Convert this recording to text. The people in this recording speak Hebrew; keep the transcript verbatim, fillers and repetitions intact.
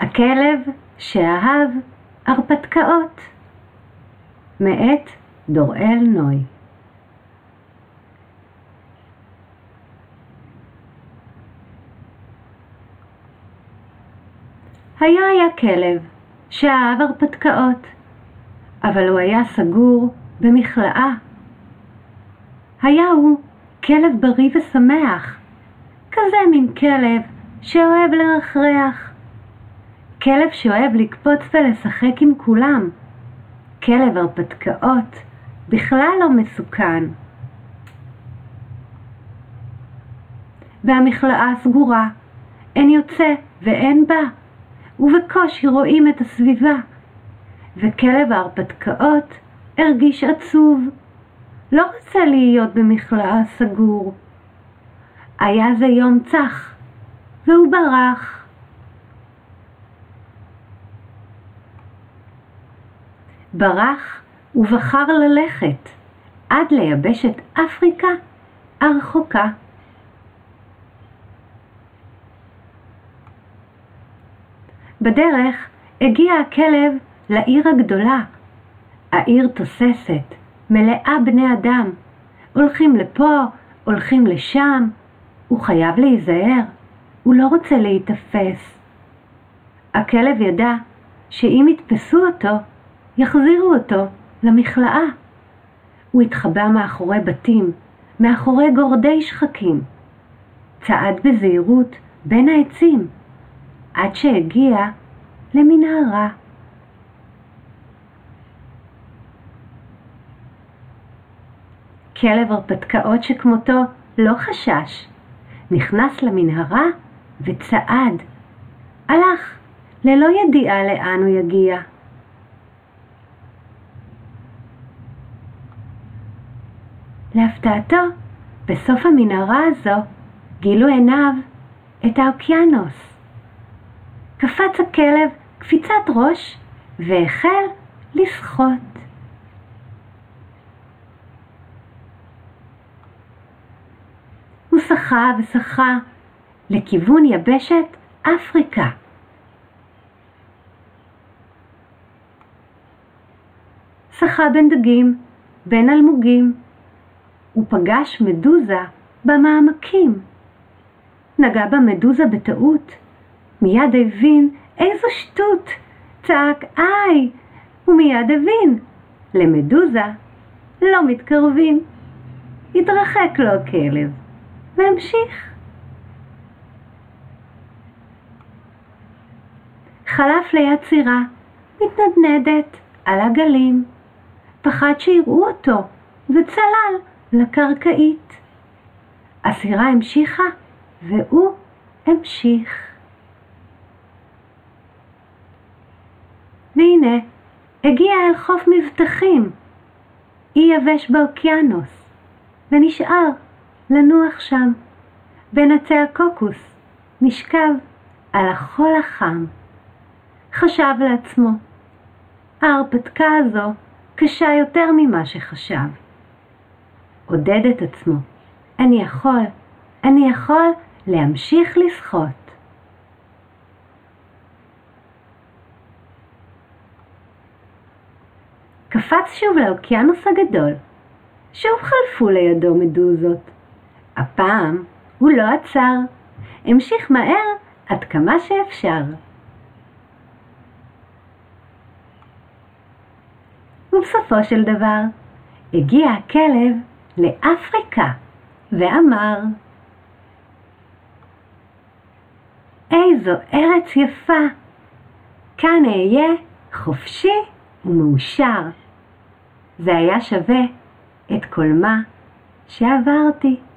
הכלב שאהב הרפתקאות, מאת דוראל נוי. היה היה כלב שאהב הרפתקאות, אבל הוא היה סגור במכלאה. היה הוא כלב בריא ושמח, כזה מין כלב שאוהב לרחרח, כלב שאוהב לקפוץ ולשחק עם כולם, כלב הרפתקאות, בכלל לא מסוכן. והמכלאה סגורה, אין יוצא ואין בא, ובקושי רואים את הסביבה, וכלב ההרפתקאות הרגיש עצוב, לא רצה להיות במכלאה סגור. היה זה יום צח, והוא ברח. ברח ובחר ללכת עד ליבשת אפריקה הרחוקה. בדרך הגיע הכלב לעיר הגדולה. העיר תוססת, מלאה בני אדם, הולכים לפה, הולכים לשם. הוא חייב להיזהר, הוא לא רוצה להתאפס. הכלב ידע שאם יתפסו אותו, יחזירו אותו למכלאה. הוא התחבא מאחורי בתים, מאחורי גורדי שחקים. צעד בזהירות בין העצים, עד שהגיע למנהרה. כלב הרפתקאות שכמותו לא חשש, נכנס למנהרה וצעד. הלך ללא ידיעה לאן הוא יגיע. להפתעתו, בסוף המנהרה הזו גילו עיניו את האוקיינוס. קפץ הכלב קפיצת ראש והחל לשחות. הוא שחה ושחה לכיוון יבשת אפריקה. שחה בין דגים, בין אלמוגים. הוא פגש מדוזה במעמקים. נגע במדוזה בטעות. מיד הבין איזו שטות. צעק איי, ומיד הבין. למדוזה לא מתקרבים. התרחק לו הכלב והמשיך. חלף ליד סירה, מתנדנדת על הגלים. פחד שיראו אותו וצלל לקרקעית. הסירה המשיכה והוא המשיך. והנה הגיע אל חוף מבטחים, אי יבש באוקיינוס, ונשאר לנוח שם. בין עצי הקוקוס נשכב על החול החם. חשב לעצמו, ההרפתקה הזו קשה יותר ממה שחשב. עודד את עצמו, אני יכול, אני יכול להמשיך לשחות. קפץ שוב לאוקיינוס הגדול. שוב חלפו לידו מדוזות. הפעם הוא לא עצר, המשיך מהר עד כמה שאפשר. ובסופו של דבר הגיע הכלב לאפריקה ואמר, איזו ארץ יפה, כאן אהיה חופשי ומאושר. זה היה שווה את כל מה שעברתי.